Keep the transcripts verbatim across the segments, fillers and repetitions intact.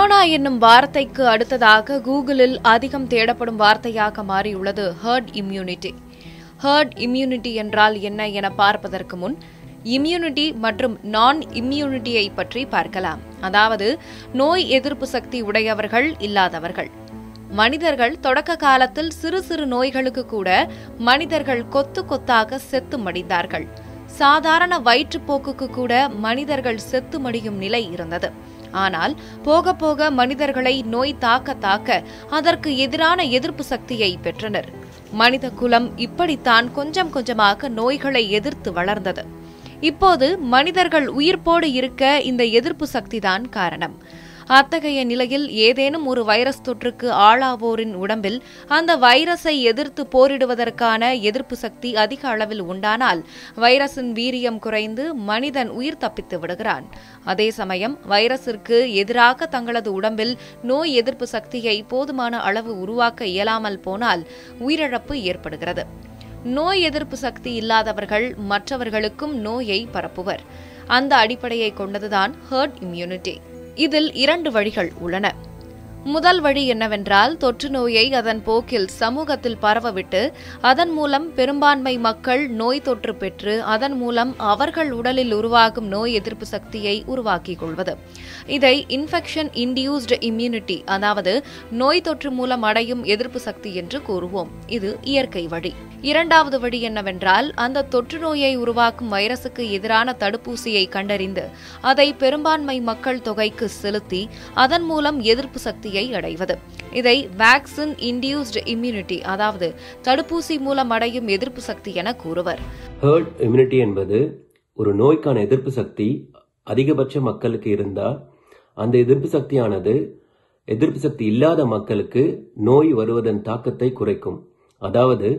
Corona என்னும் வார்த்தைக்கு அடுத்ததாக கூகுளில் அதிகம் தேடப்படும் வார்த்தையாக மாறியுள்ளது ஹெர்ட் இம்யூனிட்டி. ஹெர்ட் இம்யூனிட்டி என்றால் என்ன என பார்ப்பதற்கு முன் இம்யூனிட்டி மற்றும் நான் இம்யூனிட்டியை பற்றி பார்க்கலாம். அதாவது நோய் எதிர்ப்பு சக்தி உடையவர்கள் இல்லாதவர்கள். மனிதர்கள் தொடக்க காலத்தில் சிறு சிறு நோய்களுக்கு கூட மனிதர்கள் கொத்து கொத்தாக செத்து மடிந்தார்கள். சாதாரண வயிற்றுப்போக்குக்கு கூட மனிதர்கள் செத்து மடியும் நிலை இருந்தது. ஆனால் போக போக மனிதர்களை நோய் தாக்க தாக்க அதற்கு எதிரான எதிர்ப்பு சக்தியை பெற்றனர். மனித குலம் இப்படித்தான் கொஞ்சம் கொஞ்சமாக நோய்களை எதிர்த்து வளர்ந்தது. இப்போது மனிதர்கள் உயிர்ப்போடு இருக்க இந்த எதிர்ப்பு சக்திதான் காரணம். அத்தகைய நிலையில் ஏதேனும் ஒரு வைரஸ் தொற்றுக்கு ஆளாவோரின் உடம்பில் அந்த வைரஸை எதிர்த்து போரிடுவதற்கான எதிர்ப்பு சக்தி அதிக அளவில் உண்டானால் வைரஸின் வீரியம் குறைந்து மனிதன் உயிர் தப்பித்து விடுகிறான். அதே சமயம் வைரஸிற்கு எதிராக தங்களது உடம்பில் நோய் எதிர்ப்பு சக்தியை போதுமான அளவு உருவாக்க இயலாமல் போனால் உயிரிழப்பு ஏற்படுகிறது. நோய் எதிர்ப்பு சக்தி இல்லாதவர்கள் மற்றவர்களுக்கும் நோயை பரப்புவர். அந்த அடிப்படையை கொண்டதுதான் ஹெர்ட் இம்யூனிட்டி. இதில் இரண்டு வழிகள் உள்ளன. முதல் வழி என்னவென்றால் தொற்று நோயை அதன் போக்கில் சமூகத்தில் பரவவிட்டு அதன் மூலம் பெரும்பான்மை மக்கள் நோய் தொற்று பெற்று அதன் மூலம் அவர்கள் உடலில் உருவாகும் நோய் எதிர்ப்பு சக்தியை உருவாக்கிக் கொள்வது. இதை இன்ஃபெக்ஷன் இன்டியூஸ்டு இம்யூனிட்டி, அதாவது நோய் தொற்று மூலம் அடையும் எதிர்ப்பு சக்தி என்று கூறுவோம். இது இயற்கை வழி. இரண்டாவது வழி என்னவென்றால் அந்த தொற்று நோயை உருவாக்கும் வைரசுக்கு எதிரான தடுப்பூசியை கண்டறிந்து அதை பெரும்பான்மை மக்கள் தொகைக்கு செலுத்தி அதன் மூலம் எதிர்ப்பு சக்தியை அடைவது. இதை வேக்சின் இன்டியூஸ்டு இம்யூனிட்டி, அதாவது தடுப்பூசி மூலம் அடையும் எதிர்ப்பு சக்தி என கூறுவர். ஹெர்ட் இம்யூனிட்டி என்பது ஒரு நோய்க்கான எதிர்ப்பு சக்தி அதிகபட்ச மக்களுக்கு இருந்தால் அந்த எதிர்ப்பு சக்தியானது எதிர்ப்பு சக்தி இல்லாத மக்களுக்கு நோய் வருவதன் தாக்கத்தை குறைக்கும். அதாவது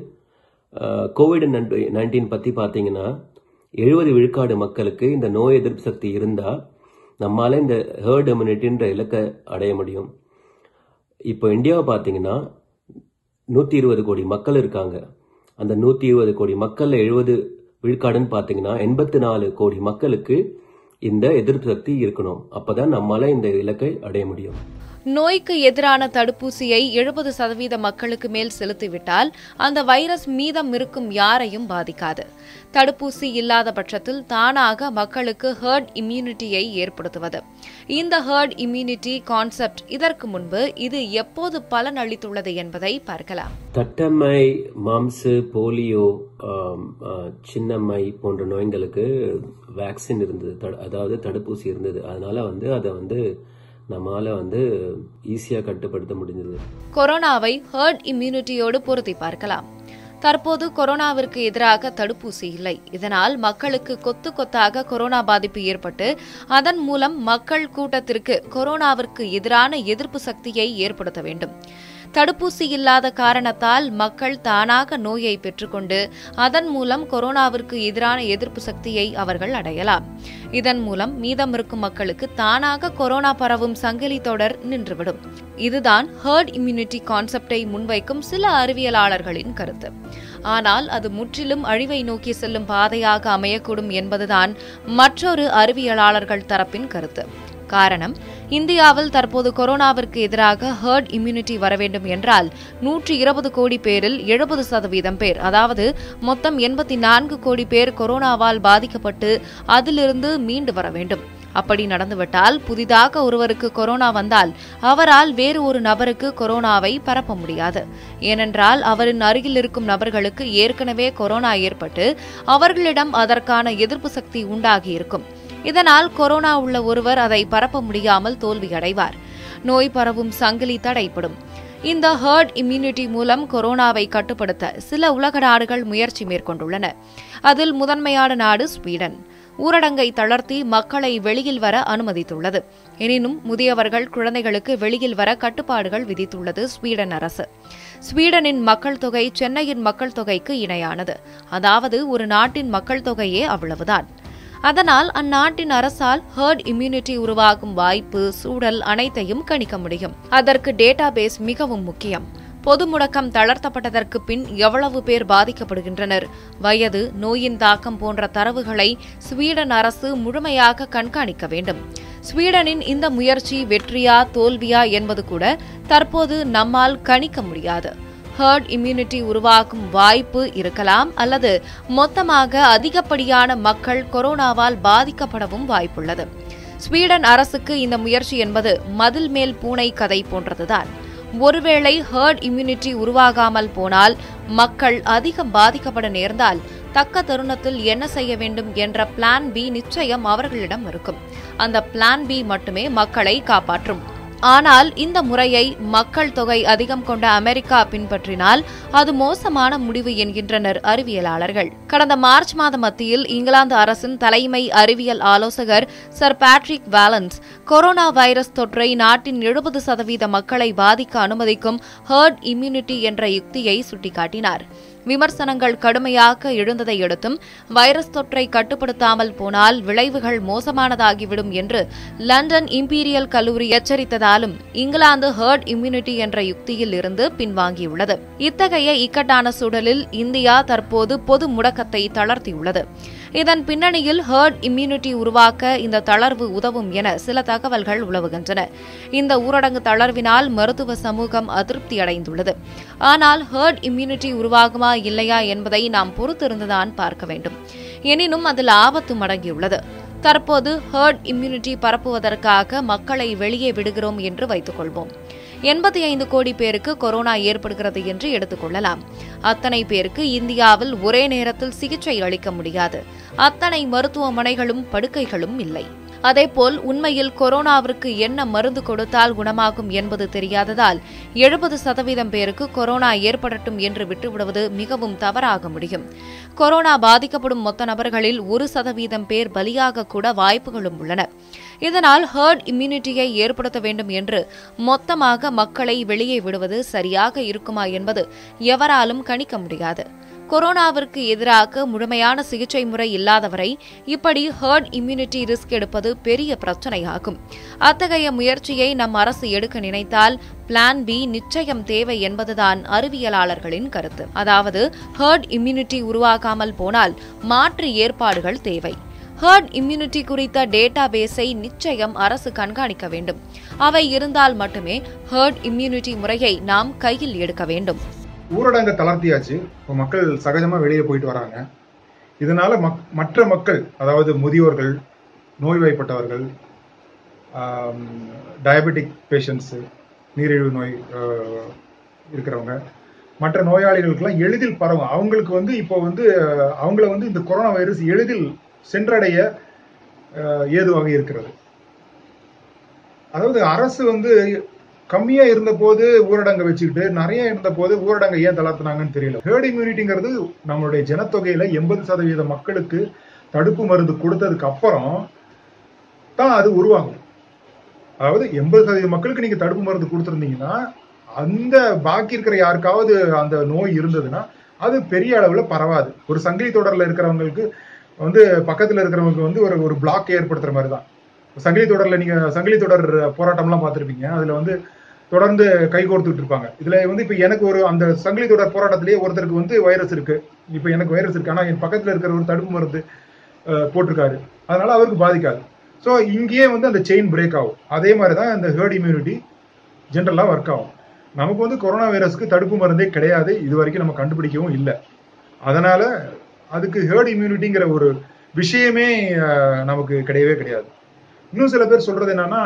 கோவிட் நைன்டீன் பத்தி பாத்தீங்கன்னா எழுபது விழுக்காடு மக்களுக்கு இந்த நோய் எதிர்ப்பு சக்தி இருந்தா நம்மால இந்த ஹெர்ட் இம்யூனிட்டின்ற இலக்கை அடைய முடியும். இப்போ இந்தியாவை பாத்தீங்கன்னா நூத்தி இருபது கோடி மக்கள் இருக்காங்க. அந்த நூத்தி இருபது கோடி மக்கள்ல எழுபது விழுக்காடுன்னு பாத்தீங்கன்னா எண்பத்தி நாலு கோடி மக்களுக்கு இந்த எதிர்ப்பு சக்தி இருக்கணும். அப்பதான் நம்மால இந்த இலக்கை அடைய முடியும். நோய்க்கு எதிரான தடுப்பூசியை எழுபது சதவீத மக்களுக்கு மேல் செலுத்திவிட்டால் அந்த வைரஸ் மீதம் இருக்கும் யாரையும் பாதிக்காது. தடுப்பூசி இல்லாத பட்சத்தில் தானாக மக்களுக்கு ஹெர்ட் இம்யூனிட்டியை ஏற்படுத்துவது. இந்த ஹெர்ட் இம்யூனிட்டி கான்செப்ட் இதற்கு முன்பு இது எப்போது பலன் அளித்துள்ளது என்பதை பார்க்கலாம். தட்டம்மை, மாம்சு, போலியோ, சின்னம்மை போன்ற நோய்களுக்கு வேக்சின் இருந்தது, அதாவது தடுப்பூசி இருந்தது. அதனால வந்து அதை வந்து நம்மால வந்து ஈஸியா கட்டுப்படுத்த முடிஞ்சது. கொரோனாவை ஹெர்ட் இம்யூனிட்டியோடு பொருத்தி பார்க்கலாம். தற்போது கொரோனாவிற்கு எதிராக தடுப்பூசி இல்லை. இதனால் மக்களுக்கு கொத்து கொத்தாக கொரோனா பாதிப்பு ஏற்பட்டு அதன் மூலம் மக்கள் கூட்டத்திற்கு கொரோனாவிற்கு எதிரான எதிர்ப்பு சக்தியை ஏற்படுத்த வேண்டும். தடுப்பூசி இல்லாத காரணத்தால் மக்கள் தானாக நோயை பெற்றுக்கொண்டு அதன் மூலம் கொரோனாவிற்கு எதிரான எதிர்ப்பு சக்தியை அவர்கள் அடையலாம். இதன் மூலம் மீதமிருக்கும் மக்களுக்கு தானாக கொரோனா பரவும் சங்கிலி தொடர் நின்றுவிடும். இதுதான் ஹெர்ட் இம்யூனிட்டி கான்செப்டை முன்வைக்கும் சில அறிவியலாளர்களின் கருத்து. ஆனால் அது முற்றிலும் அழிவை நோக்கி செல்லும் பாதையாக அமையக்கூடும் என்பதுதான் மற்றொரு அறிவியலாளர்கள் தரப்பின் கருத்து. காரணம், இந்தியாவில் தற்போது கொரோனாவிற்கு எதிராக ஹெர்ட் இம்யூனிட்டி வர வேண்டும் என்றால் நூற்றி இருபது கோடி பேரில் எழுபது சதவீதம் பேர், அதாவது மொத்தம் எண்பத்தி நான்கு கோடி பேர் கொரோனாவால் பாதிக்கப்பட்டு அதிலிருந்து மீண்டு வர வேண்டும். அப்படி நடந்துவிட்டால் புதிதாக ஒருவருக்கு கொரோனா வந்தால் அவரால் வேறு ஒரு நபருக்கு கொரோனாவை பரப்ப முடியாது. ஏனென்றால் அவரின் அருகில் இருக்கும் நபர்களுக்கு ஏற்கனவே கொரோனா ஏற்பட்டு அவர்களிடம் அதற்கான எதிர்ப்பு சக்தி உண்டாகியிருக்கும். இதனால் கொரோனா உள்ள ஒருவர் அதை பரப்ப முடியாமல் தோல்வியடைவார். நோய் பரவும் சங்கிலி தடைப்படும். இந்த ஹெர்ட் இம்யூனிட்டி மூலம் கொரோனாவை கட்டுப்படுத்த சில உலக நாடுகள் முயற்சி மேற்கொண்டுள்ளன. அதில் முதன்மையான நாடு ஸ்வீடன். ஊரடங்கை தளர்த்தி மக்களை வெளியில் வர அனுமதித்துள்ளது. எனினும் முதியவர்கள், குழந்தைகளுக்கு வெளியில் வர கட்டுப்பாடுகள் விதித்துள்ளது ஸ்வீடன் அரசு. ஸ்வீடனின் மக்கள் தொகை சென்னையின் மக்கள் தொகைக்கு இணையானது. அதாவது ஒரு நாட்டின் மக்கள் தொகையே அவ்வளவுதான். அதனால் அந்நாட்டின் அரசால் ஹெர்ட் இம்யூனிட்டி உருவாகும் வாய்ப்பு, சூழல் அனைத்தையும் கணிக்க முடியும். அதற்கு டேட்டாபேஸ் மிகவும் முக்கியம். பொது முடக்கம் தளர்த்தப்பட்டதற்கு பின் எவ்வளவு பேர் பாதிக்கப்படுகின்றனர், வயது, நோயின் தாக்கம் போன்ற தரவுகளை ஸ்வீடன் அரசு முழுமையாக கண்காணிக்க வேண்டும். ஸ்வீடனின் இந்த முயற்சி வெற்றியா தோல்வியா என்பது கூட தற்போது நம்மால் கணிக்க முடியாது. ஹர்ட் இம்யூனிட்டி உருவாக்கும் வாய்ப்பு இருக்கலாம், அல்லது மொத்தமாக அதிகப்படியான மக்கள் கொரோனாவால் பாதிக்கப்படவும் வாய்ப்புள்ளது. ஸ்வீடன் அரசுக்கு இந்த முயற்சி என்பது மதில் மேல் பூனை கதை போன்றதுதான். ஒருவேளை ஹர்ட் இம்யூனிட்டி உருவாகாமல் போனால், மக்கள் அதிகம் பாதிக்கப்பட நேர்ந்தால் தக்க தருணத்தில் என்ன செய்ய வேண்டும் என்ற பிளான் பி நிச்சயம் அவர்களிடம் இருக்கும். அந்த பிளான் பி மட்டுமே மக்களை காப்பாற்றும். ஆனால் இந்த முறையை மக்கள் தொகை அதிகம் கொண்ட அமெரிக்கா பின்பற்றினால் அது மோசமான முடிவு என்கின்றனர் அறிவியலாளர்கள். கடந்த மார்ச் மாத மத்தியில் இங்கிலாந்து அரசின் தலைமை அறிவியல் ஆலோசகர் sir Patrick Vallance corona virus தொற்றை நாட்டின் எழுபது சதவீத மக்களை பாதிக்க அனுமதிக்கும் ஹர்ட் இம்யூனிட்டி என்ற யுக்தியை சுட்டிக்காட்டினார். விமர்சனங்கள் கடுமையாக எழுந்ததை அடுத்தும் வைரஸ் தொற்றை கட்டுப்படுத்தாமல் போனால் விளைவுகள் மோசமானதாகிவிடும் என்று லண்டன் இம்பீரியல் கல்லூரி எச்சரித்ததாலும் இங்கிலாந்து ஹர்ட் இம்யூனிட்டி என்ற யுக்தியில் இருந்து பின்வாங்கியுள்ளது. இத்தகைய இக்கட்டான சூழலில் இந்தியா தற்போது பொது முடக்கத்தை தளர்த்தியுள்ளது. இதன் பின்னணியில் ஹர்ட் இம்யூனிட்டி உருவாக்க இந்த தளர்வு உதவும் என சில தகவல்கள் உலவுகின்றன. இந்த ஊரடங்கு தளர்வினால் மருத்துவ சமூகம் அதிருப்தியடைந்துள்ளது. ஆனால் ஹர்ட் இம்யூனிட்டி உருவாகுமா இல்லையா என்பதை நாம் பொறுத்திருந்துதான் பார்க்க வேண்டும். எனினும் அதில் ஆபத்து மடங்கியுள்ளது. தற்போது ஹர்ட் இம்யூனிட்டி பரப்புவதற்காக மக்களை வெளியே விடுகிறோம் என்று வைத்துக் கொள்வோம். எண்பத்தி ஐந்து கோடி பேருக்கு கொரோனா ஏற்படுகிறது என்று எடுத்துக் கொள்ளலாம். அத்தனை பேருக்கு இந்தியாவில் ஒரே நேரத்தில் சிகிச்சை அளிக்க முடியாது. அத்தனை மருத்துவமனைகளும் படுக்கைகளும் இல்லை. அதேபோல் உண்மையில் கொரோனாவிற்கு என்ன மருந்து கொடுத்தால் குணமாகும் என்பது தெரியாததால் எழுபது சதவீதம் பேருக்கு கொரோனா ஏற்படட்டும் என்று விட்டுவிடுவது மிகவும் தவறாக முடியும். கொரோனா பாதிக்கப்படும் மொத்த நபர்களில் ஒரு சதவீதம் பேர் பலியாக கூட வாய்ப்புகளும் உள்ளன. இதனால் ஹர்ட் இம்யூனிட்டியை ஏற்படுத்த வேண்டும் என்று மொத்தமாக மக்களை வெளியே விடுவது சரியாக இருக்குமா என்பது எவராலும் கணிக்க முடியாது. கொரோனாவிற்கு எதிராக முழுமையான சிகிச்சை முறை இல்லாதவரை இப்படி ஹர்ட் இம்யூனிட்டி ரிஸ்க் எடுப்பது பெரிய பிரச்சனையாகும். அத்தகைய முயற்சியை நம் அரசு எடுக்க நினைத்தால் பிளான் பி நிச்சயம் தேவை என்பதுதான் அறிவியலாளர்களின் கருத்து. அதாவது ஹர்ட் இம்யூனிட்டி உருவாகாமல் போனால் மாற்று ஏற்பாடுகள் தேவை. ஹர்ட் இம்யூனிட்டி குறித்த டேட்டா பேஸை நிச்சயம் அரசு கண்காணிக்க வேண்டும். அவை இருந்தால் மட்டுமே ஹர்ட் இம்யூனிட்டி முறையை நாம் கையில் எடுக்க வேண்டும். ஊரடங்கு தளர்த்தியாச்சு. இப்போ மக்கள் சகஜமா வெளியே போயிட்டு வராங்க. இதனால மற்ற மக்கள், அதாவது முதியோர்கள், நோய்வாய்ப்பட்டவர்கள், டயபெட்டிக் பேஷண்ட்ஸ், நீரிழிவு நோய் இருக்கிறவங்க, மற்ற நோயாளிகளுக்கெல்லாம் எளிதில் பரவும். அவங்களுக்கு வந்து இப்போ வந்து அவங்கள வந்து இந்த கொரோனா வைரஸ் எளிதில் சென்றடைய ஏதுவாக இருக்கிறது. அதாவது அரசு வந்து கம்மியா இருந்த போது ஊரடங்கை வச்சுக்கிட்டு நிறைய இருந்த போது ஊரடங்கை ஏன் தளர்த்தினாங்கன்னு தெரியல. ஹர்ட் இம்யூனிட்டிங்கிறது நம்மளுடைய ஜனத்தொகையில எண்பது சதவீத மக்களுக்கு தடுப்பு மருந்து கொடுத்ததுக்கு அப்புறம் தான் அது உருவாகும். அதாவது எண்பது சதவீத மக்களுக்கு நீங்க தடுப்பு மருந்து கொடுத்துருந்தீங்கன்னா அந்த பாக்கி இருக்கிற யாருக்காவது அந்த நோய் இருந்ததுன்னா அது பெரிய அளவுல பரவாது. ஒரு சங்கிலி தொடர்ல இருக்கிறவங்களுக்கு வந்து பக்கத்துல இருக்கிறவங்களுக்கு வந்து ஒரு ஒரு பிளாக் ஏற்படுத்துற மாதிரி தான். சங்கிலி தொடர்ல நீங்க சங்கிலி தொடர் போராட்டம்லாம் பார்த்துருப்பீங்க. அதுல வந்து தொடர்ந்து கை கோர்த்துட்டு இருப்பாங்க. இதுல வந்து இப்ப எனக்கு ஒரு அந்த சங்கிலி தொடர் போராட்டத்திலேயே ஒருத்தருக்கு வந்து வைரஸ் இருக்கு, இப்ப எனக்கு வைரஸ் இருக்கு, ஆனா என் பக்கத்துல இருக்கிற ஒரு தடுப்பு மருந்து போட்டிருக்காரு, அதனால அவருக்கு பாதிக்காது. ஸோ இங்கேயே வந்து அந்த செயின் பிரேக் ஆகும். அதே மாதிரிதான் இந்த ஹர்ட் இம்யூனிட்டி ஜென்ரலா ஒர்க் ஆகும். நமக்கு வந்து கொரோனா வைரஸ்க்கு தடுப்பு மருந்தே கிடையாது, இது வரைக்கும் நம்ம கண்டுபிடிக்கவும் இல்லை. அதனால அதுக்கு ஹர்ட் இம்யூனிட்டிங்கிற ஒரு விஷயமே நமக்கு கிடையவே கிடையாது. இன்னும் சில பேர் சொல்றது என்னன்னா,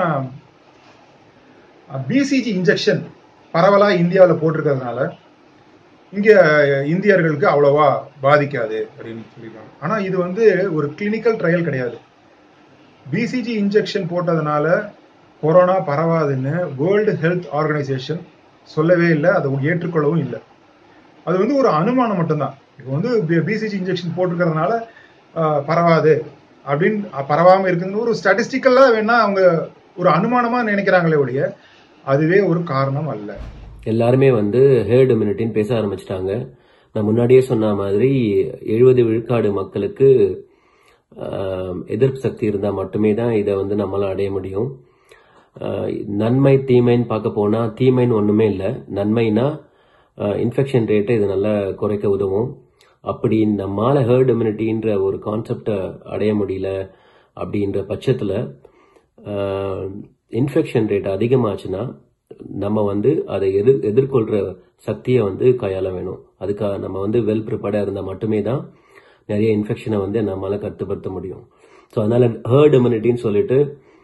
பிசிஜி இன்ஜெக்ஷன் பரவலா இந்தியாவில் போட்டிருக்கிறதுனால இங்க இந்தியர்களுக்கு அவ்வளவா பாதிக்காது அப்படின்னு சொல்லிருக்காங்க. ஆனா இது வந்து ஒரு கிளினிக்கல் ட்ரையல் கிடையாது. பிசிஜி இன்ஜெக்ஷன் போட்டதுனால கொரோனா பரவாதுன்னு வேர்ல்டு ஹெல்த் ஆர்கனைசேஷன் சொல்லவே இல்லை, அதை ஏற்றுக்கொள்ளவும் இல்லை. அது வந்து ஒரு அனுமானம் மட்டும்தான். இப்போ வந்து பிசிஜி இன்ஜெக்ஷன் போட்டிருக்கிறதுனால பரவாது அப்படின்னு, பரவாம இருக்குதுன்னு ஒரு ஸ்டாட்டிஸ்டிக்கலா வேணா அவங்க ஒரு அனுமானமா நினைக்கிறாங்களே ஒழிய அதுவே ஒரு காரணம் அல்ல. எல்லாருமே வந்து ஹெர்ட் இம்யூனிட்டின்னு பேச ஆரம்பிச்சிட்டாங்க. நான் முன்னாடியே சொன்ன மாதிரி எழுபது விழுக்காடு மக்களுக்கு எதிர்ப்பு சக்தி இருந்தா மட்டுமே தான் இதை வந்து நம்மளால அடைய முடியும். நன்மை தீமைன்னு பார்க்க போனா தீமைன்னு ஒண்ணுமே இல்லை. நன்மைனா இன்ஃபெக்ஷன் ரேட்டை இது நல்லா குறைக்க உதவும். அப்படி நம்மால ஹெர்ட் இம்யூனிட்டின்ற ஒரு கான்செப்டை அடைய முடியல அப்படின்ற பட்சத்துல இன்ஃபெக்ஷன் ரேட் அதிகமாச்சுன்னா நம்ம வந்து அதை எதிர் எதிர்கொள்ற சக்தியை வந்து கையாள வேணும். அதுக்காக நம்ம வந்து வெல் ப்ரிப்பேர்டாக இருந்தால் மட்டுமே தான் நிறைய இன்ஃபெக்ஷனை வந்து நம்மளால கட்டுப்படுத்த முடியும். ஸோ அதனால ஹர்ட் இம்யூனிட்டின்னு சொல்லிட்டு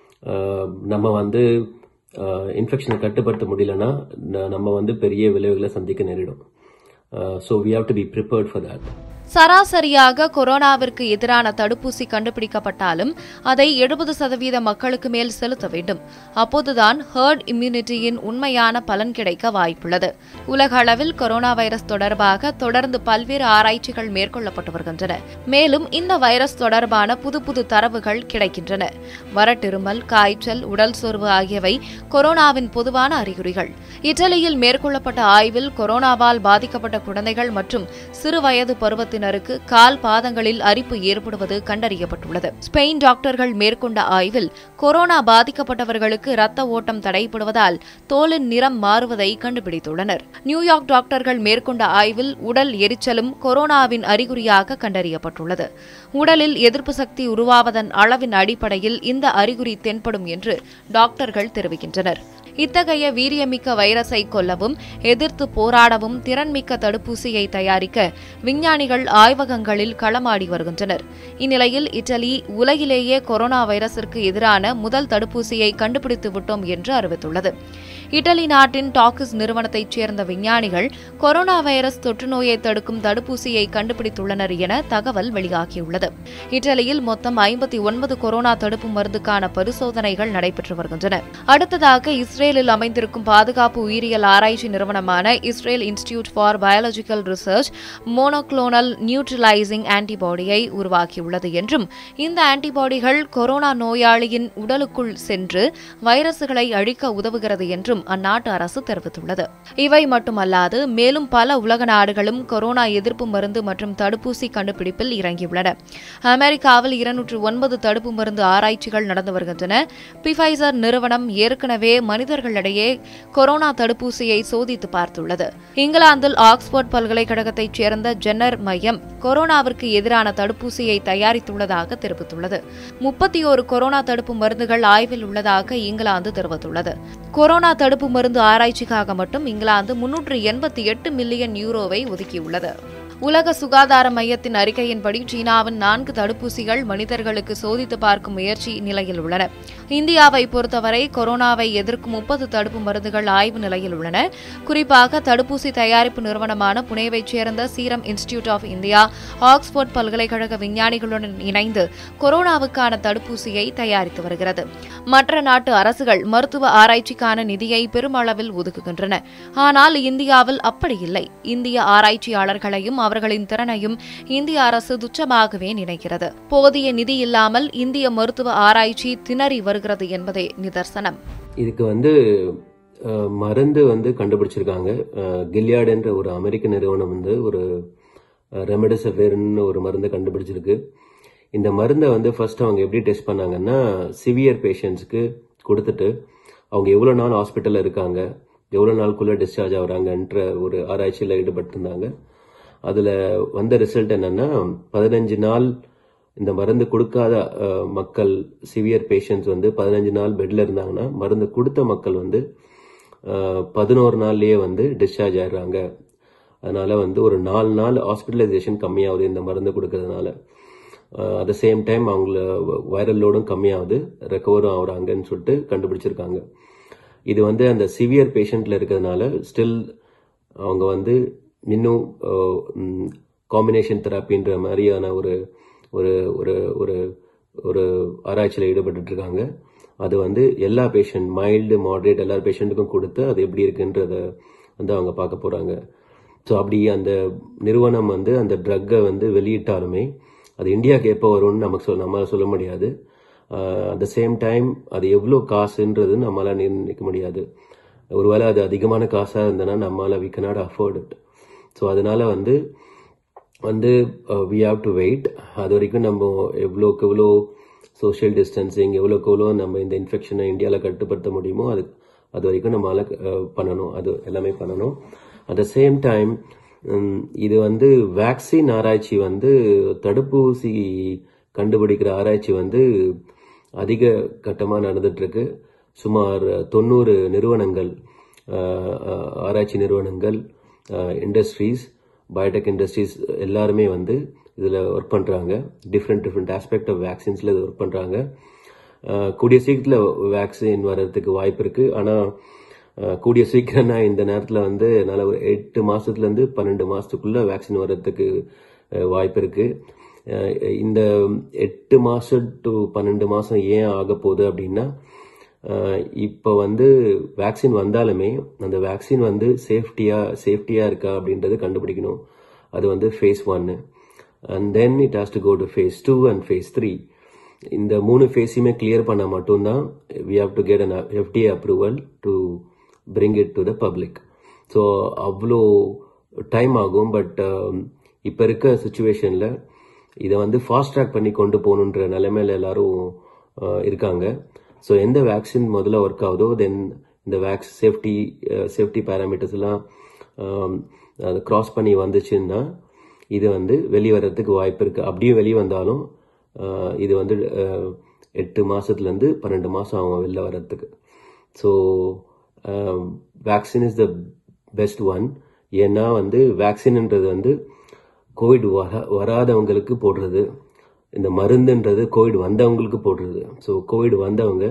நம்ம வந்து இன்ஃபெக்ஷனை கட்டுப்படுத்த முடியலன்னா நம்ம வந்து பெரிய விளைவுகளை சந்திக்க நேரிடும். So we have to be prepared for that. சராசரியாக கொரோனாவிற்கு எதிரான தடுப்பூசி கண்டுபிடிக்கப்பட்டாலும் அதை எழுபது சதவீத மக்களுக்கு மேல் செலுத்த வேண்டும். அப்போதுதான் ஹர்ட் இம்யூனிட்டியின் உண்மையான பலன் கிடைக்க வாய்ப்புள்ளது. உலக அளவில் கொரோனா வைரஸ் தொடர்பாக தொடர்ந்து பல்வேறு ஆராய்ச்சிகள் மேற்கொள்ளப்பட்டு வருகின்றன. மேலும் இந்த வைரஸ் தொடர்பான புது புது தரவுகள் கிடைக்கின்றன. வறட்டிருமல், காய்ச்சல், உடல் சோர்வு ஆகியவை கொரோனாவின் பொதுவான அறிகுறிகள். இத்தாலியில் மேற்கொள்ளப்பட்ட ஆய்வில் கொரோனாவால் பாதிக்கப்பட்ட குழந்தைகள் மற்றும் சிறுவயது பருவத்தில் கால் பாதங்களில் அரிப்பு ஏற்படுவது கண்டறியப்பட்டுள்ளது. ஸ்பெயின் டாக்டர்கள் மேற்கொண்ட ஆய்வில் கொரோனா பாதிக்கப்பட்டவர்களுக்கு ரத்த ஓட்டம் தடைபடுவதால் தோலின் நிறம் மாறுவதை கண்டுபிடித்துள்ளனர். நியூயார்க் டாக்டர்கள் மேற்கொண்ட ஆய்வில் உடல் எரிச்சலும் கொரோனாவின் அறிகுறியாக கண்டறியப்பட்டுள்ளது. உடலில் எதிர்ப்பு சக்தி உருவாவதன் அளவின் அடிப்படையில் இந்த அறிகுறி தென்படும் என்று டாக்டர்கள் தெரிவிக்கின்றனர். இத்தகைய வீரியமிக்க வைரஸை கொல்லவும் எதிர்த்து போராடவும் திறன்மிக்க தடுப்பூசியை தயாரிக்க விஞ்ஞானிகள் ஆய்வகங்களில் களமாடி வருகின்றனர். இந்நிலையில் இத்தாலி உலகிலேயே கொரோனா வைரஸிற்கு எதிரான முதல் தடுப்பூசியை கண்டுபிடித்து விட்டோம் என்று அறிவித்துள்ளது. இத்தாலி நாட்டின் டாக்கிஸ் நிறுவனத்தைச் சேர்ந்த விஞ்ஞானிகள் கொரோனா வைரஸ் தொற்றுநோயை தடுக்கும் தடுப்பூசியை கண்டுபிடித்துள்ளனர் என தகவல் வெளியாகியுள்ளது. இத்தாலியில் மொத்தம் ஐம்பத்தி ஒன்பது கொரோனா தடுப்பு மருந்துக்கான பரிசோதனைகள் நடைபெற்று வருகின்றன. அடுத்ததாக இஸ்ரேலில் அமைந்திருக்கும் பாதுகாப்பு உயிரியல் ஆராய்ச்சி நிறுவனமான Israel institute for biological research monoclonal neutralising ஆன்டிபாடியை உருவாக்கியுள்ளது என்றும் இந்த ஆன்டிபாடிகள் கொரோனா நோயாளியின் உடலுக்குள் சென்று வைரசுகளை அழிக்க உதவுகிறது என்றும் அந்நாட்டு அரசு தெரிவித்துள்ளது. இவை மட்டுமல்லாது மேலும் பல உலக நாடுகளும் கொரோனா எதிர்ப்பு மருந்து மற்றும் தடுப்பூசி கண்டுபிடிப்பில் இறங்கியுள்ளன. அமெரிக்காவில் இருநூற்று ஒன்பது தடுப்பு மருந்து ஆராய்ச்சிகள் நடந்து வருகின்றன. பிஃபைசர் நிறுவனம் ஏற்கனவே மனிதர்களிடையே கொரோனா தடுப்பூசியை சோதித்து பார்த்துள்ளது. இங்கிலாந்தில் ஆக்ஸ்போர்ட் பல்கலைக்கழகத்தைச் சேர்ந்த ஜென்னர் மையம் கொரோனாவிற்கு எதிரான தடுப்பூசியை தயாரித்துள்ளதாக தெரிவித்துள்ளது. முப்பத்தி ஒரு கொரோனா தடுப்பு மருந்துகள் ஆய்வில் உள்ளதாக இங்கிலாந்து தெரிவித்துள்ளது. கொரோனா தடுப்பு மருந்து ஆராய்ச்சிக்காக மட்டும் இங்கிலாந்து முன்னூற்று எண்பத்தி எட்டு மில்லியன் யூரோவை ஒதுக்கியுள்ளது. உலக சுகாதார மையத்தின் அறிக்கையின்படி சீனாவின் நான்கு தடுப்பூசிகள் மனிதர்களுக்கு சோதித்து பார்க்கும் முயற்சி நிலையில் உள்ளன. இந்தியாவை பொறுத்தவரை கொரோனாவை எதிர்க்கும் முப்பது தடுப்பு மருந்துகள் ஆய்வு நிலையில் உள்ளன. குறிப்பாக தடுப்பூசி தயாரிப்பு நிறுவனமான புனேவைச் சேர்ந்த serum institute of India Oxford பல்கலைக்கழக விஞ்ஞானிகளுடன் இணைந்து கொரோனாவுக்கான தடுப்பூசியை தயாரித்து வருகிறது. மற்ற நாட்டு அரசுகள் மருத்துவ ஆராய்ச்சிக்கான நிதியை பெருமளவில் ஒதுக்குகின்றன. ஆனால் இந்தியாவில் அப்படி இல்லை. இந்திய ஆராய்ச்சியாளர்களையும் அவர்களின் திறனையும் இந்திய அரசு துச்சமாகவே நினைக்கிறது. போதிய நிதி இல்லாமல் இந்திய மருத்துவ ஆராய்ச்சி திணறி வருகிறது என்பதே நிதர்சனம். இதுக்கு வந்து மருந்து வந்து கண்டுபிடிச்சிருக்காங்க. கில்யாட் என்ற ஒரு அமெரிக்க நிறுவனம் வந்து ஒரு ரெம்டெசிவிர்னு ஒரு மருந்து கண்டுபிடிச்சிருக்கு. இந்த மருந்தை வந்து ஃபர்ஸ்ட் அவங்க எப்படி டெஸ்ட் பண்ணாங்கன்னா சிவியர் பேஷண்ட்ஸ்க்கு கொடுத்துட்டு அவங்க எவ்வளோ நாள் ஹாஸ்பிட்டலில் இருக்காங்க, எவ்வளோ நாளுக்குள்ளே டிஸ்சார்ஜ் ஆகுறாங்கன்ற ஒரு ஆராய்ச்சியில் ஈடுபட்டிருந்தாங்க. அதில் வந்த ரிசல்ட் என்னன்னா பதினஞ்சு நாள் இந்த மருந்து கொடுக்காத மக்கள் சிவியர் பேஷண்ட்ஸ் வந்து பதினஞ்சு நாள் பெட்ல இருந்தாங்கன்னா மருந்து கொடுத்த மக்கள் வந்து பதினோரு நாள்லயே வந்து டிஸ்சார்ஜ் ஆயிடுறாங்க. அதனால வந்து ஒரு நாலு நாள் ஹாஸ்பிட்டலைசேஷன் கம்மியாகுது இந்த மருந்து கொடுக்கறதுனால. அட் த சேம் டைம் அவங்கள வைரல் லோடும் கம்மியாகுது, ரெக்கவரும் ஆகுறாங்கன்னு சொல்லிட்டு கண்டுபிடிச்சிருக்காங்க. இது வந்து அந்த சிவியர் பேஷண்ட்ல இருக்கிறதுனால ஸ்டில் அவங்க வந்து இன்னும் காம்பினேஷன் தெராப்பின்ற மாதிரியான ஒரு ஒரு ஒரு ஒரு ஒரு ஆராய்ச்சியில் ஈடுபட்டு இருக்காங்க. அது வந்து எல்லா பேஷண்ட் மைல்டு மாடரேட் எல்லா பேஷண்ட்டுக்கும் கொடுத்து அது எப்படி இருக்குன்றத வந்து அவங்க பார்க்க போறாங்க. ஸோ அப்படி அந்த நிறுவனம் வந்து அந்த ட்ரக்கை வந்து வெளியிட்டாலுமே அது இந்தியாவுக்கு எப்போ வரும்னு நமக்கு சொல்ல நம்ம சொல்ல முடியாது. அட் த சேம் டைம் அது எவ்வளோ காசுன்றது நம்மளால நிர்ணயிக்க முடியாது. ஒருவேளை அது அதிகமான காசாக இருந்ததுன்னா நம்மளால we cannot afford it. So அதனால வந்து வந்து வி ஹாவ் டு வெயிட். அது வரைக்கும் நம்ம எவ்வளோக்கு எவ்வளோ சோஷியல் டிஸ்டன்சிங் எவ்வளோக்கு எவ்வளோ நம்ம இந்த இன்ஃபெக்ஷனை இந்தியாவில் கட்டுப்படுத்த முடியுமோ அது அது வரைக்கும் நம்மளால பண்ணணும், அது எல்லாமே பண்ணணும். அட் த சேம் டைம் இது வந்து வேக்சின் ஆராய்ச்சி வந்து தடுப்பூசி கண்டுபிடிக்கிற ஆராய்ச்சி வந்து அதிக கட்டமாக நடந்துட்டு இருக்கு. சுமார் தொண்ணூறு நிறுவனங்கள், ஆராய்ச்சி நிறுவனங்கள், இண்டஸ்ட்ரீஸ், பயோடெக் இண்டஸ்ட்ரீஸ் எல்லாருமே வந்து இதில் ஒர்க் பண்ணுறாங்க. டிஃப்ரெண்ட் டிஃப்ரெண்ட் ஆஸ்பெக்ட் ஆஃப் வேக்சின்ஸில் இது ஒர்க் பண்ணுறாங்க. கூடிய சீக்கிரத்தில் வேக்சின் வர்றதுக்கு வாய்ப்பு இருக்குது. ஆனால் கூடிய சீக்கிரம்னா இந்த நேரத்தில் வந்து நல்ல ஒரு எட்டு மாதத்துலேருந்து பன்னெண்டு மாதத்துக்குள்ளே வேக்சின் வர்றதுக்கு வாய்ப்பு இருக்குது. இந்த எட்டு மாதம் டு பன்னெண்டு மாதம் ஏன் ஆக போகுது அப்படின்னா, இப்போ வந்து வேக்சின் வந்தாலுமே அந்த வேக்சின் வந்து சேஃப்டியா சேஃப்டியா இருக்கா அப்படின்றது கண்டுபிடிக்கணும். அது வந்து ஃபேஸ் ஒன்னு, and then it has to go to phase two and phase three. இந்த மூணு ஃபேஸையுமே கிளியர் பண்ண மட்டும்தான் we have to get an FDA approval to bring it to the public. So அவ்வளோ டைம் ஆகும். பட் இப்போ இருக்க சுச்சுவேஷனில் இதை வந்து ஃபாஸ்ட் ட்ராக் பண்ணி கொண்டு போகணுன்ற நிலைமையில எல்லாரும் இருக்காங்க. ஸோ எந்த வேக்சின் முதல்ல ஒர்க் ஆகுதோ தென் இந்த வேக்ஸ் சேஃப்டி சேஃப்டி பேராமீட்டர்ஸ் எல்லாம் அதை கிராஸ் பண்ணி வந்துச்சுன்னா இது வந்து வெளியே வர்றதுக்கு வாய்ப்பு இருக்குது. அப்படியும் வெளியே வந்தாலும் இது வந்து எட்டு மாதத்துலேருந்து பன்னெண்டு மாதம் ஆகும் வெளில வர்றதுக்கு. So vaccine is the best one. ஏன்னா வந்து வேக்சின்ன்றது வந்து கோவிட் வர வராதவங்களுக்கு போடுறது, இந்த மருந்துன்றது கோவிட் வந்தவங்களுக்கு போடுறது. ஸோ கோவிட் வந்தவங்க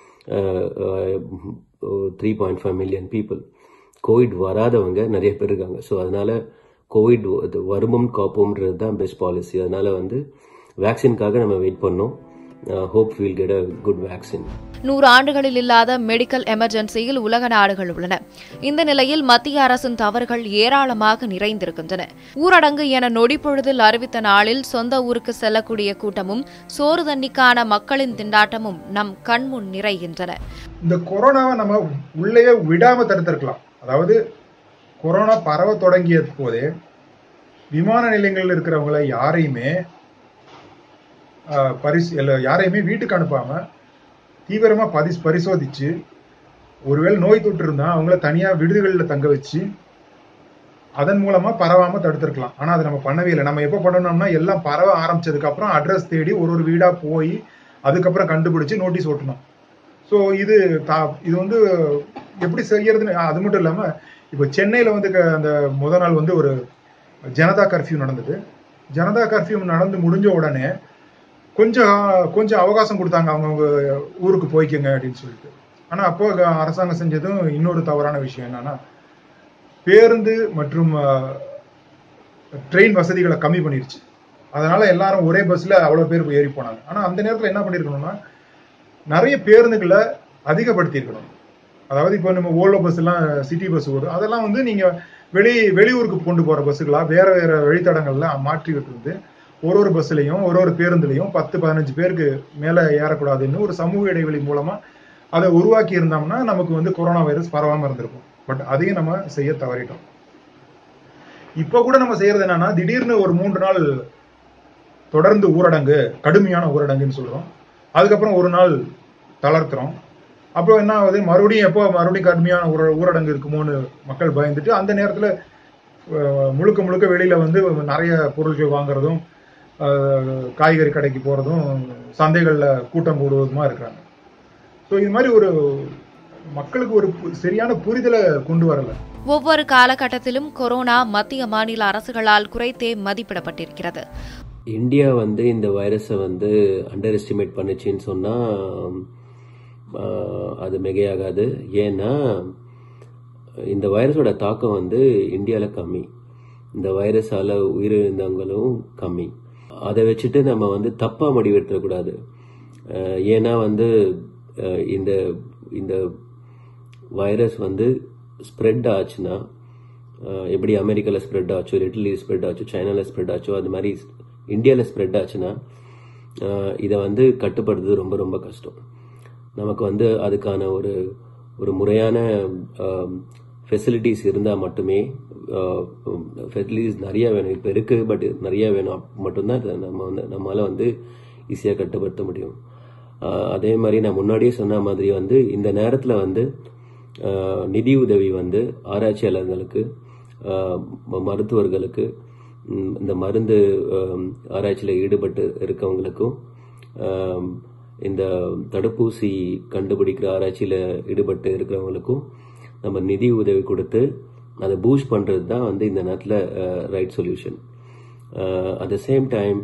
three point five million people, covid வராதவங்க நிறைய பேர் இருக்காங்க. ஸோ அதனால கோவிட் வருமும் காப்போம்ன்றது தான் பெஸ்ட் பாலிசி. அதனால வந்து வேக்சினுக்காக நம்ம வெயிட் பண்ணோம். Hope will get a good vaccine. நூறு ஆண்டுகளில் இல்லாத மெடிக்கல் எமர்ஜென்சியில் உலக நாடுகள் உள்ளன. இந்த நிலையில் மத்திய அரசின் தவறுகள் ஏராளமாக நிறைந்திருக்கின்றன. ஊரடங்கு என நொடிப்பொழுதில் அறிவித்த நாளில் சொந்த ஊருக்கு செல்லக்கூடிய கூட்டமும் சோறு தண்ணிக்கான மக்களின் திண்டாட்டமும் நம் கண்முன் நிறைகின்றன. இந்த கொரோனாவை நம்ம உள்ளே விடாம தடுத்திருக்கலாம். அதாவது கொரோனா பரவ தொடங்கிய போதே விமான நிலையங்களில் இருக்கிறவங்களை யாரையுமே பரிசு யாரையுமே வீட்டுக்கு அனுப்பாம தீவிரமா பரி பரிசோதிச்சு ஒருவேளை நோய் தொற்று இருந்தா அவங்கள தனியா விடுதிகளில் தங்க வச்சு அதன் மூலமா பரவாம தடுத்திருக்கலாம். ஆனா அதை நம்ம பண்ணவே இல்லை. நம்ம எப்ப பண்ணணும்னா எல்லாம் பரவ ஆரம்பிச்சதுக்கு அப்புறம் அட்ரஸ் தேடி ஒரு ஒரு வீடா போய் அதுக்கப்புறம் கண்டுபிடிச்சு நோட்டீஸ் ஓட்டணும். ஸோ இது இது வந்து எப்படி செய்யறதுன்னு, அது மட்டும் இல்லாம இப்போ சென்னையில வந்து அந்த முத நாள் வந்து ஒரு ஜனதா கர்ஃபியூ நடந்தது. ஜனதா கர்ஃபியூ நடந்து முடிஞ்ச உடனே கொஞ்சம் கொஞ்சம் அவகாசம் கொடுத்தாங்க, அவங்கவுங்க ஊருக்கு போய்க்குங்க அப்படின்னு சொல்லிட்டு. ஆனா அப்போ அரசாங்கம் செஞ்சதும் இன்னொரு தவறான விஷயம் என்னன்னா, பேருந்து மற்றும் ட்ரெயின் வசதிகளை கம்மி பண்ணிருச்சு. அதனால எல்லாரும் ஒரே பஸ்ல அவ்வளவு பேர் ஏறி போனாங்க. ஆனா அந்த நேரத்தில் என்ன பண்ணிருக்கணும்னா நிறைய பேருந்துகளை அதிகப்படுத்தி இருக்கணும். அதாவது இப்போ நம்ம ஓலோ பஸ் எல்லாம் சிட்டி பஸ் ஓடும், அதெல்லாம் வந்து நீங்க வெளி வெளியூருக்கு கொண்டு போற பஸ்ஸுகளா வேற வேற வழித்தடங்கள்ல மாற்றி விட்டு ஒரு ஒரு பஸ்லையும் ஒரு ஒரு பேருந்துலையும் பத்து பதினஞ்சு பேருக்கு மேல ஏறக்கூடாதுன்னு ஒரு சமூக இடைவெளி மூலமா அதை உருவாக்கி இருந்தோம்னா நமக்கு வந்து கொரோனா வைரஸ் பரவாம இருந்திருக்கும். பட் அதையும் நம்ம செய்ய தவறிட்டோம். இப்ப கூட நம்ம செய்யறது என்னன்னா, திடீர்னு ஒரு மூன்று நாள் தொடர்ந்து ஊரடங்கு, கடுமையான ஊரடங்குன்னு சொல்றோம். அதுக்கப்புறம் ஒரு நாள் தளர்த்துறோம். அப்புறம் என்ன ஆகுது, மறுபடியும் எப்போ மறுபடியும் கடுமையான ஊர ஊரடங்கு இருக்குமோன்னு மக்கள் பயந்துட்டு அந்த நேரத்துல முழுக்க முழுக்க வெளியில வந்து நிறைய பொருட்கள் வாங்குறதும் காய்கறி கடைக்கு போறதும் சந்தைகள்ல கூட்டம் கூடுவதுமா இருக்கிறாங்க. ஸோ இது மாதிரி ஒரு மக்களுக்கு ஒரு சரியான புரிதலை கொண்டு வரல. ஒவ்வொரு காலகட்டத்திலும் கொரோனா மத்திய மாநில அரசுகளால் குறைத்தே மதிப்பிடப்பட்டிருக்கிறது. இந்தியா வந்து இந்த வைரஸை வந்து அண்டர் எஸ்டிமேட் பண்ணுச்சுன்னு சொன்னா அது மிகையாகாது. ஏன்னா இந்த வைரஸோட தாக்கம் வந்து இந்தியாவில் கம்மி, இந்த வைரஸால உயிரிழந்தவங்களும் கம்மி. அதை வச்சுட்டு நம்ம வந்து தப்பா முடிவெடுத்துடக்கூடாது. ஏன்னா வந்து இந்த இந்த வைரஸ் வந்து ஸ்ப்ரெட் ஆச்சுன்னா, எப்படி அமெரிக்காவில் ஸ்ப்ரெட் ஆச்சோ, இட்டலியில் ஸ்ப்ரெட் ஆச்சோ, சைனாவில் ஸ்ப்ரெட் ஆச்சோ, அது மாதிரி இந்தியாவில் ஸ்ப்ரெட் ஆச்சுன்னா இதை வந்து கட்டுப்படுத்துறது ரொம்ப ரொம்ப கஷ்டம். நமக்கு வந்து அதுக்கான ஒரு ஒரு முறையான ஃபெசிலிட்டிஸ் இருந்தால் மட்டுமே, ஃபெசிலிட்டிஸ் நிறையா வேணும், இப்போ இருக்குது பட் நிறையா வேணும் மட்டும்தான் நம்ம வந்து நம்மளால் வந்து ஈஸியாக கட்டுப்படுத்த முடியும். அதே மாதிரி நான் முன்னாடியே சொன்ன மாதிரி வந்து இந்த நேரத்தில் வந்து நிதி உதவி வந்து ஆராய்ச்சியாளர்களுக்கு, மருத்துவர்களுக்கு, இந்த மருந்து ஆராய்ச்சியில் ஈடுபட்டு இருக்கவங்களுக்கும் இந்த தடுப்பூசி கண்டுபிடிக்கிற ஆராய்ச்சியில் ஈடுபட்டு இருக்கிறவங்களுக்கும் நம்ம நிதி உதவி கொடுத்து அதை பூஸ்ட் பண்ணுறது தான் வந்து இந்த நேரத்தில் right solution. At the same time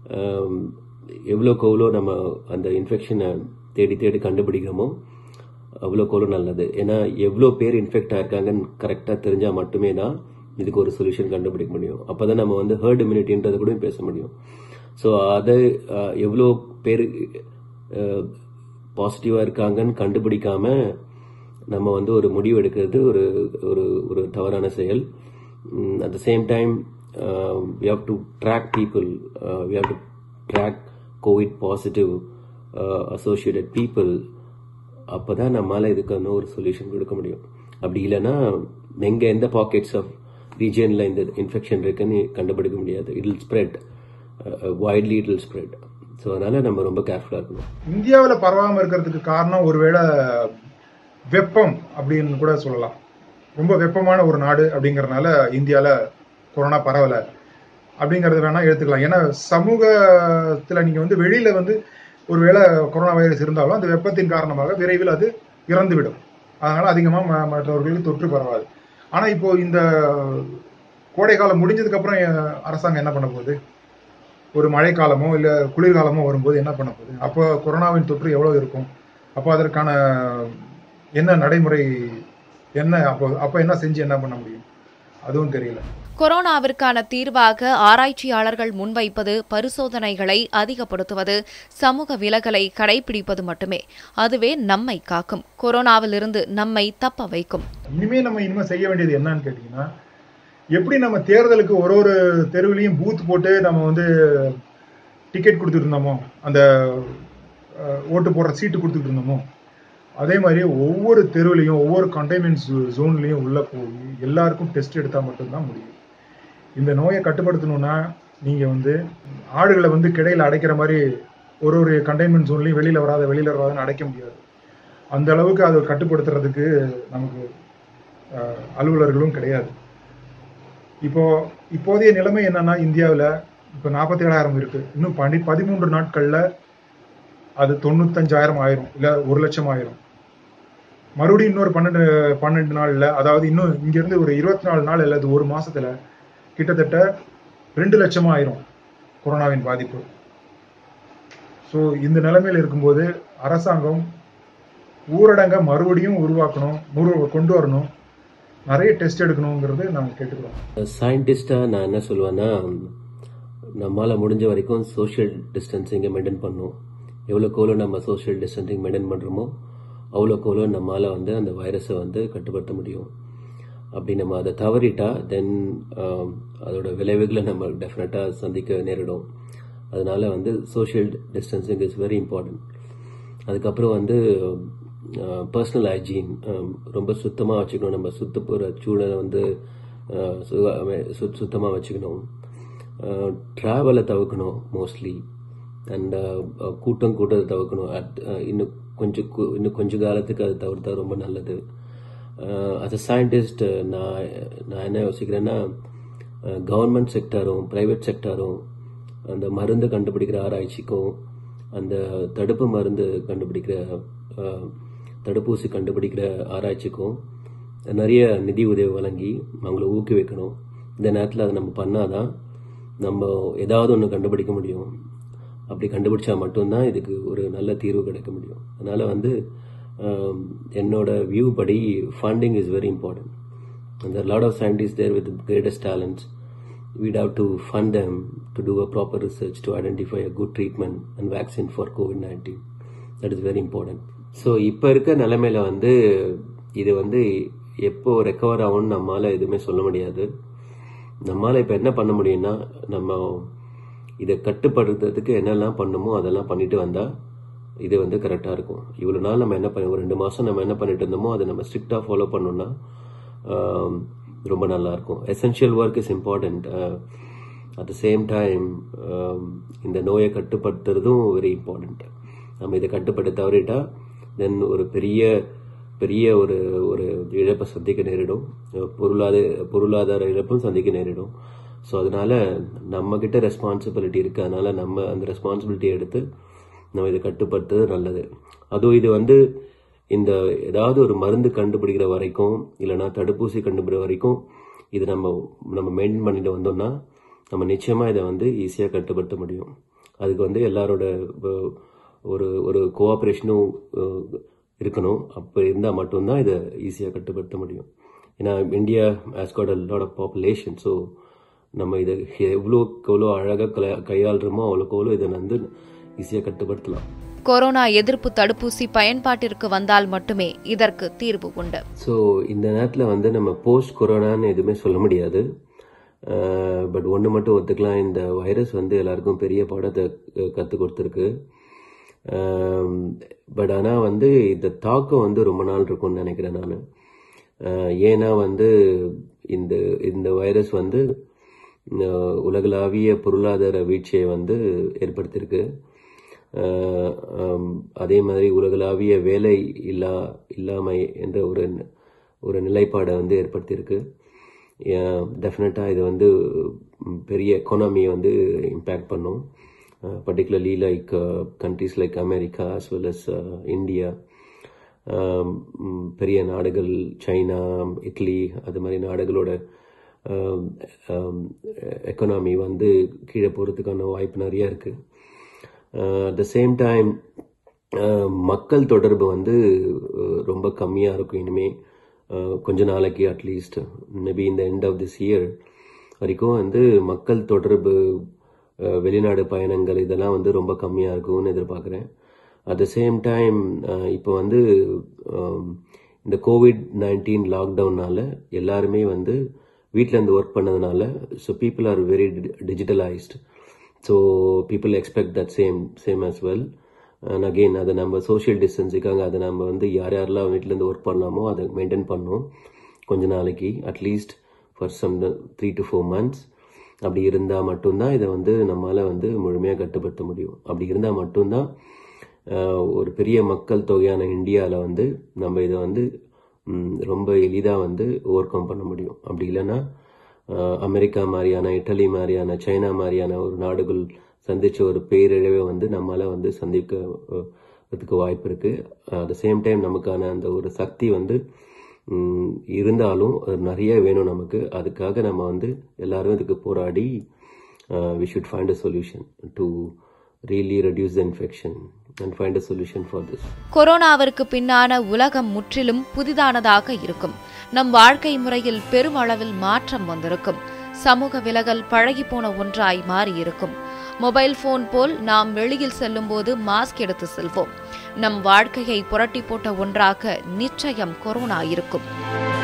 எவ்வளோக்கு எவ்வளோ நம்ம அந்த இன்ஃபெக்ஷனை தேடி தேடி கண்டுபிடிக்கிறோமோ அவ்வளோக்கு எவ்வளோ நல்லது. ஏன்னா எவ்வளோ பேர் இன்ஃபெக்ட் ஆயிருக்காங்கன்னு கரெக்டாக தெரிஞ்சால் மட்டுமே தான் இதுக்கு ஒரு சொல்யூஷன் கண்டுபிடிக்க முடியும். அப்போ தான் நம்ம வந்து ஹெர்ட் இம்யூனிட்டின்றதை கூட பேச முடியும். ஸோ அதை எவ்வளோ பேர் பாசிட்டிவாக இருக்காங்கன்னு கண்டுபிடிக்காம நம்ம வந்து ஒரு முடிவு எடுக்கிறது ஒரு ஒரு ஒரு தவறான செயல். At the same time we have to track people, we have to track covid positive associated people. அப்போ தான் நம்மளால் இதுக்கு வந்து ஒரு சொல்யூஷன் கொடுக்க முடியும். அப்படி இல்லைன்னா எங்கே எந்த பாக்கெட்ஸ் ஆஃப் ரீஜியனில் இந்த இன்ஃபெக்ஷன் இருக்குன்னு கண்டுபிடிக்க முடியாது. It will spread widely, it will spread. So அதனால நம்ம ரொம்ப கேர்ஃபுல்லாக இருக்கணும். இந்தியாவில் பரவாமல் இருக்கிறதுக்கு காரணம் ஒருவேளை வெப்பம் அப்படின்னு கூட சொல்லலாம். ரொம்ப வெப்பமான ஒரு நாடு அப்படிங்கறதுனால இந்தியாவில் கொரோனா பரவலை அப்படிங்கறது வேணா எடுத்துக்கலாம். ஏன்னா சமூகத்தில் நீங்க வந்து வெளியில வந்து ஒருவேளை கொரோனா வைரஸ் இருந்தாலும் அந்த வெப்பத்தின் காரணமாக விரைவில் அது இறந்துவிடும். அதனால அதிகமாக மற்றவர்களுக்கு தொற்று பரவாது. ஆனா இப்போ இந்த கோடை காலம் முடிஞ்சதுக்கு அப்புறம் அரசாங்கம் என்ன பண்ண போகுது? ஒரு மழைக்காலமோ இல்ல குளிர்காலமோ வரும்போது என்ன பண்ண போகுது? அப்போ கொரோனாவின் தொற்று எவ்வளவு இருக்கும்? அப்போ அதற்கான என்ன நடைமுறை என்ன, அப்போ அப்ப என்ன செஞ்சு என்ன பண்ண முடியும்? அதுவும் தெரியல. கொரோனாவிற்கான தீர்வாக ஆராய்ச்சியாளர்கள் முன்வைப்பது பரிசோதனைகளை அதிகப்படுத்துவது, சமூக விலகலை கடைபிடிப்பது மட்டுமே. அதுவே நம்மை காக்கும், கொரோனாவிலிருந்து நம்மை தப்ப வைக்கும். இனிமே நம்ம இனிமே செய்ய வேண்டியது என்னன்னு கேட்டீங்கன்னா, எப்படி நம்ம தேர்தலுக்கு ஒரு ஒரு தெருவிலையும் பூத் போட்டு நம்ம வந்து டிக்கெட் கொடுத்துட்டு இருந்தோமோ, அந்த ஓட்டு போடுற சீட்டு கொடுத்துட்டு இருந்தோமோ, அதே மாதிரி ஒவ்வொரு தெருவிலையும் ஒவ்வொரு கண்டெய்ன்மெண்ட் ஜோன்லையும் உள்ள போய் எல்லாருக்கும் டெஸ்ட் எடுத்தா மட்டும்தான் முடியும். இந்த நோயை கட்டுப்படுத்தணும்னா நீங்க வந்து ஆடுகளை வந்து கிடையில அடைக்கிற மாதிரி ஒரு ஒரு கண்டெய்ன்மெண்ட் ஜோன்லையும் வெளியில வராத வெளியில வராதுன்னு அடைக்க முடியாது. அந்த அளவுக்கு அதை கட்டுப்படுத்துறதுக்கு நமக்கு அலுவலர்களும் கிடையாது. இப்போ இப்போதைய நிலைமை என்னன்னா, இந்தியாவில் இப்போ நாற்பத்தி ஏழாயிரம் இருக்கு. இன்னும் பனி பதிமூன்று நாட்கள்ல அது தொண்ணூத்தஞ்சாயிரம் ஆயிரும், இல்ல ஒரு லட்சம் ஆயிரும். மறுபடியும் இன்னொரு பன்னெண்டு பன்னெண்டு நாள்ல, அதாவது இன்னும் இங்க இருந்து ஒரு இருபத்தி நாலு நாள் அல்லது ஒரு மாசத்துல கிட்டத்தட்ட ரெண்டு லட்சமா ஆயிரும் கொரோனாவின் பாதிப்பு. ஸோ இந்த நிலைமையில் இருக்கும்போது அரசாங்கம் ஊரடங்கை மறுபடியும் உருவாக்கணும், கொண்டு வரணும், நிறைய டெஸ்ட் எடுக்கணுங்கிறது நாங்கள் கேட்டுக்கிறோம். சயின்டிஸ்டா நான் என்ன சொல்லுவேன்னா, நம்மளால முடிஞ்ச வரைக்கும் சோஷியல் டிஸ்டன்சிங்கை மெயின்டைன் பண்ணணும். எவ்வளோக்கு எவ்வளோ நம்ம சோஷியல் டிஸ்டன்சிங் மெயின்டைன் பண்ணுறோமோ அவ்வளோக்கு எவ்வளோ நம்மளால வந்து அந்த வைரஸை வந்து கட்டுப்படுத்த முடியும். அப்படி நம்ம அதை தவறிட்டா தென் அதோட விளைவுகளை நம்ம டெஃபினட்டாக சந்திக்க நேரிடும். அதனால வந்து social distancing is very important. அதுக்கப்புறம் வந்து பர்சனல் ஹைஜீன் ரொம்ப சுத்தமாக வச்சுக்கணும். நம்ம சுற்றுப்புற சூழலை வந்து சுத்தமாக வச்சுக்கணும். ட்ராவலை தவிர்க்கணும் மோஸ்ட்லி. அண்ட் கூட்டம் கூட்டத்தை தவிர்க்கணும். இன்னும் கொஞ்சம் இன்னும் கொஞ்சம் காலத்துக்கு அதை தவிர்த்தா ரொம்ப நல்லது. அஸ் அ சயின்டிஸ்ட் நான் நான் என்ன யோசிக்கிறேன்னா, கவர்மெண்ட் செக்டாரும் ப்ரைவேட் செக்டாரும் அந்த மருந்து கண்டுபிடிக்கிற ஆராய்ச்சிக்கும் அந்த தடுப்பு மருந்து கண்டுபிடிக்கிற தடுப்பூசி கண்டுபிடிக்கிற ஆராய்ச்சிக்கும் நிறைய நிதி உதவி வழங்கி அவங்கள ஊக்குவிக்கணும். இந்த நேரத்தில் அதை நம்ம பண்ணாதான் நம்ம ஏதாவது ஒன்று கண்டுபிடிக்க முடியும். அப்படி கண்டுபிடிச்சா மட்டும்தான் இதுக்கு ஒரு நல்ல தீர்வு கிடைக்க முடியும். அதனால வந்து என்னோட வியூ படி funding is very important. And there are a lot of scientists there with the greatest talents. We'd have to fund them to do a proper research to identify a good treatment and vaccine for COVID nineteen. That is very important. So இப்போ இருக்க நிலைமையில வந்து இது வந்து எப்போ recover ஆகும்னு நம்மளால எதுவுமே சொல்ல முடியாது. நம்மளால இப்போ என்ன பண்ண முடியும்னா, நம்ம இதை கட்டுப்படுத்துறதுக்கு என்னெல்லாம் பண்ணுமோ அதெல்லாம் பண்ணிட்டு வந்தால் இது வந்து கரெக்டாக இருக்கும். இவ்வளோ நாள் நம்ம என்ன பண்ண ஒரு ரெண்டு மாதம் நம்ம என்ன பண்ணிட்டு இருந்தோமோ அதை நம்ம ஸ்ட்ரிக்டாக ஃபாலோ பண்ணோம்னா ரொம்ப நல்லாயிருக்கும். Essential work is important. At the same time இந்த நோயை கட்டுப்படுத்துறதும் வெரி இம்பார்ட்டண்ட். நம்ம இதை கட்டுப்படுத்த தவறிட்டா தென் ஒரு பெரிய பெரிய ஒரு ஒரு இழப்பை சந்திக்க நேரிடும். பொருளாதார பொருளாதார இழப்பும் சந்திக்க நேரிடும். ஸோ அதனால நம்ம கிட்ட ரெஸ்பான்சிபிலிட்டி இருக்கு. அதனால நம்ம அந்த ரெஸ்பான்சிபிலிட்டி எடுத்து நம்ம இதை கட்டுப்படுத்துறது நல்லது. அதுவும் இது வந்து இந்த ஏதாவது ஒரு மருந்து கண்டுபிடிக்கிற வரைக்கும் இல்லைனா தடுப்பூசி கண்டுபிடிக்கிற வரைக்கும் இது நம்ம நம்ம மெயின்டைன் பண்ணிட்டு வந்தோம்னா நம்ம நிச்சயமாக இதை வந்து ஈஸியாக கட்டுப்படுத்த முடியும். அதுக்கு வந்து எல்லாரோட ஒரு ஒரு கோஆப்ரேஷனும் இருக்கணும். அப்போ இருந்தால் மட்டும்தான் இதை ஈஸியாக கட்டுப்படுத்த முடியும். ஏன்னா India has got a lot of population. So நம்ம இதை எவ்வளோக்கு எவ்வளோ அழகாக கையாளுறோமோ அவ்வளோக்கு எவ்வளோ இதை வந்து ஈஸியாக கட்டுப்படுத்தலாம். கொரோனா எதிர்ப்பு தடுப்பூசி பயன்பாட்டிற்கு வந்தால் மட்டுமே இதற்கு தீர்வு உண்டு. ஸோ இந்த நேரத்தில் வந்து நம்ம போஸ்ட் கொரோனான்னு எதுவுமே சொல்ல முடியாது. பட் ஒன்று மட்டும் ஒத்துக்கலாம், இந்த வைரஸ் வந்து எல்லாருக்கும் பெரிய பாடத்தை கற்றுக் கொடுத்துருக்கு. பட் ஆனால் வந்து இந்த தாக்கம் வந்து ரொம்ப நாள் இருக்கும்னு நினைக்கிறேன் நான். ஏன்னா வந்து இந்த இந்த வைரஸ் வந்து உலகளாவிய பொருளாதார வீழ்ச்சியை வந்து ஏற்படுத்தியிருக்கு. அதே மாதிரி உலகளாவிய வேலை இல்லா இல்லாமை என்ற ஒரு ஒரு நிலைப்பாடை வந்து ஏற்படுத்தியிருக்கு. டெஃபினட்டாக இது வந்து பெரிய எக்கானமியை வந்து இம்பேக்ட் பண்ணும். Particularly like countries like America as well as India, பெரிய நாடுகள் சைனா, இட்லி, அது மாதிரி நாடுகளோட எக்கானமி வந்து கீழே போகிறதுக்கான வாய்ப்பு நிறைய இருக்குது. அட் த சேம் டைம் மக்கள் தொடர்பு வந்து ரொம்ப கம்மியாக இருக்கும் இனிமேல் கொஞ்ச நாளைக்கு, அட்லீஸ்ட் மேபி இந்த எண்ட் ஆஃப் திஸ் இயர் வரைக்கும் வந்து மக்கள் தொடர்பு, வெளிநாடு பயணங்கள் இதெல்லாம் வந்து ரொம்ப கம்மியாக இருக்கும்னு எதிர்பார்க்குறேன். அட் த சேம் டைம் இப்போ வந்து இந்த கோவிட் நைன்டீன் லாக்டவுனால் எல்லாருமே வந்து வீட்டிலேருந்து ஒர்க் பண்ணதுனால so people are very digitalised. So people expect that same same as well. And again அதை நம்ம சோஷியல் டிஸ்டன்ஸுக்காக அதை நம்ம வந்து யார் யாரெல்லாம் வீட்டிலேருந்து ஒர்க் பண்ணலாமோ அதை மெயின்டைன் பண்ணோம் கொஞ்ச நாளைக்கு, at least for some three to four months. அப்படி இருந்தால் மட்டும்தான் இதை வந்து நம்மளால் வந்து முழுமையாக கட்டுப்படுத்த முடியும். அப்படி இருந்தால் மட்டும்தான் ஒரு பெரிய மக்கள் தொகையான இந்தியாவில் வந்து நம்ம இதை வந்து ரொம்ப எளிதாக வந்து ஓவர் கம் பண்ண முடியும். அப்படி இல்லைன்னா அமெரிக்கா மாதிரியான, இட்டலி மாதிரியான, சைனா மாதிரியான ஒரு நாடுகள் சந்திச்ச ஒரு பேரிழவை வந்து நம்மளால் வந்து சந்திக்கிறதுக்கு வாய்ப்பு இருக்குது. அட் த சேம் டைம் நமக்கான அந்த ஒரு சக்தி வந்து இருந்தாலும் அது நிறைய வேணும் நமக்கு. அதுக்காக நம்ம வந்து எல்லாரும் இதுக்கு போராடி we should find a solution to really reduce the infection and find a solution for this. கொரோனாவிற்கு பின்னான உலகம் முற்றிலும் புதிதானதாக இருக்கும். நம் வாழ்க்கை முறையில் பெருமளவில் மாற்றம் வந்திருக்கும். சமூக விலகல் பழகிப்போன ஒன்றாய் மாறியிருக்கும். மொபைல் போன் போல் நாம் வெளியில் செல்லும் போது மாஸ்க் எடுத்து செல்வோம். நம் வாழ்க்கையை புரட்டி போட்ட ஒன்றாக நிச்சயம் கொரோனா இருக்கும்.